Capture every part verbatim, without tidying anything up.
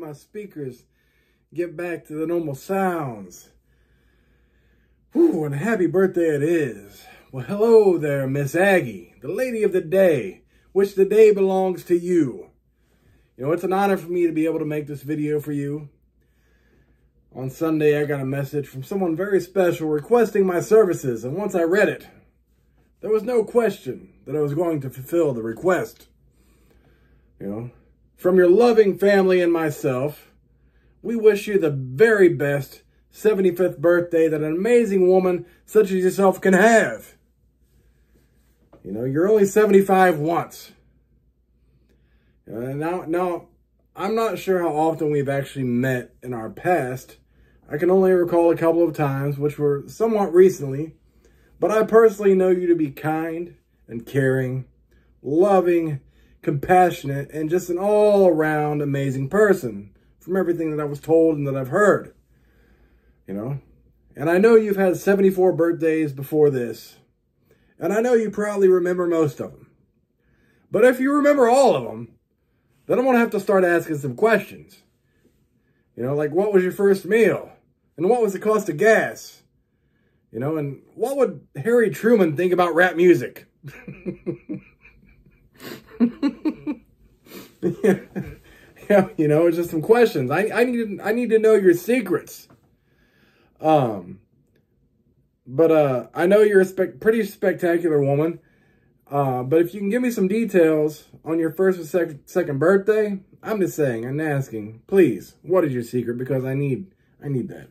my speakers get back to the normal sounds. Whew, and a happy birthday it is. Well, hello there, Miss Aggie, the lady of the day, which the day belongs to you. You know, it's an honor for me to be able to make this video for you. On Sunday, I got a message from someone very special requesting my services, and once I read it, there was no question that I was going to fulfill the request. You know, from your loving family and myself, we wish you the very best seventy-fifth birthday that an amazing woman such as yourself can have. You know, you're only seventy-five once. Uh, now, now, I'm not sure how often we've actually met in our past. I can only recall a couple of times, which were somewhat recently. But I personally know you to be kind and caring, loving, compassionate, and just an all-around amazing person from everything that I was told and that I've heard. You know? And I know you've had seventy-four birthdays before this. And I know you probably remember most of them. But if you remember all of them, then I'm going to have to start asking some questions. You know, like, what was your first meal? And what was the cost of gas? You know, and what would Harry Truman think about rap music? yeah, yeah, you know, it's just some questions. I, I, need to, I need to know your secrets. Um, but uh, I know you're a spe- pretty spectacular woman. Uh, but if you can give me some details on your first or sec second birthday, I'm just saying, I'm asking, please, what is your secret? Because I need, I need that.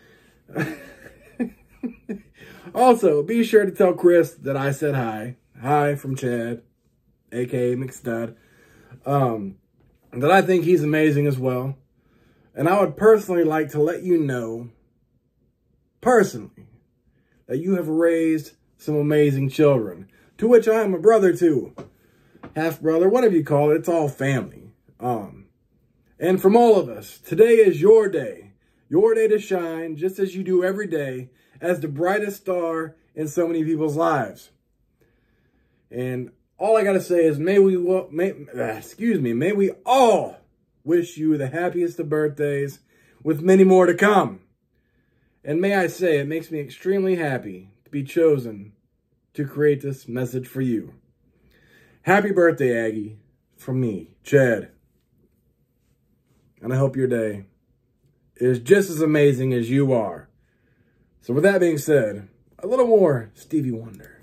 Also, be sure to tell Chris that I said hi. Hi from Chad, a k a. McStud. Um, that I think he's amazing as well. And I would personally like to let you know, personally, that you have raised some amazing children. To which I am a brother to. Half brother, whatever you call it, it's all family. Um, and from all of us, today is your day. Your day to shine, just as you do every day, as the brightest star in so many people's lives. And all I gotta say is, may we, may, excuse me, may we all wish you the happiest of birthdays, with many more to come. And may I say, it makes me extremely happy to be chosen to create this message for you. Happy birthday, Aggie, from me, Chad. And I hope your day is just as amazing as you are. So with that being said, a little more Stevie Wonder.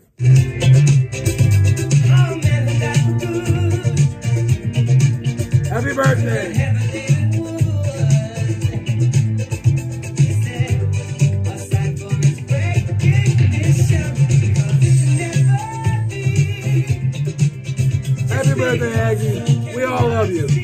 Happy birthday! Happy birthday, Aggie. We all love you.